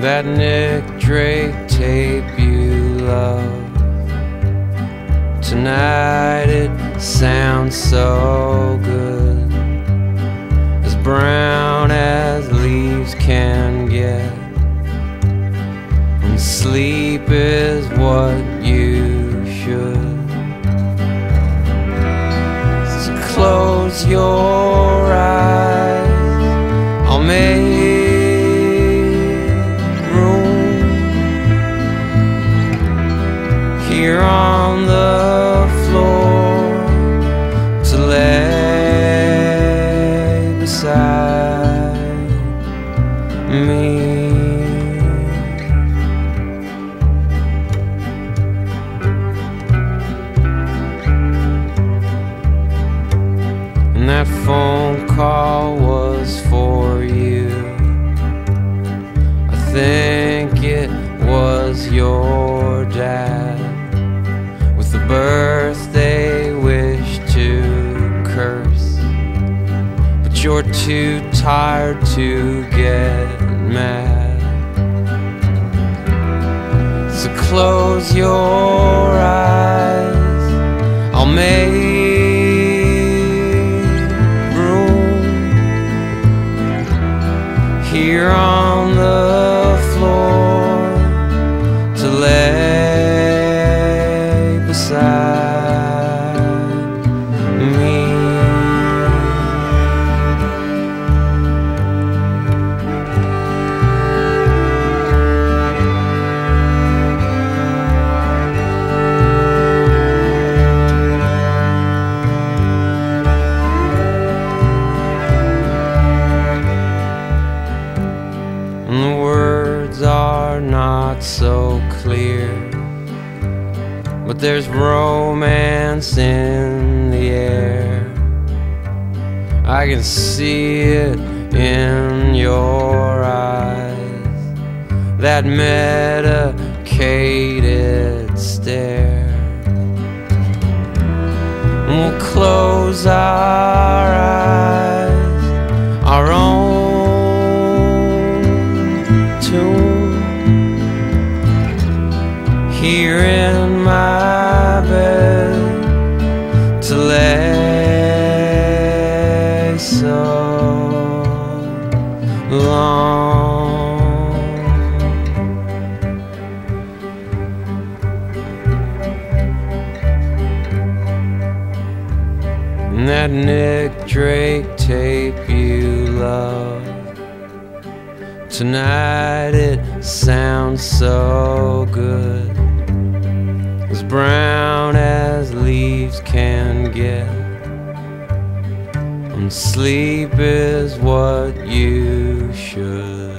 That Nick Drake tape you love. Tonight it sounds so good, as brown as leaves can get, and sleep is what you should. So close your eyes, I'll make here on the floor to lay beside me. And that phone call was for you. I think it was your dad, with the birthday wish to curse, but you're too tired to get mad. So close your eyes, I'll make room here on the floor to lay beside me. And the words are not so clear, but there's romance in the air. I can see it in your eyes, that medicated stare. And we'll close our eyes, our own tune, here in my bed to lay so long. And that Nick Drake tape you love, tonight it sounds so good, as brown as leaves can get, and sleep is what you should.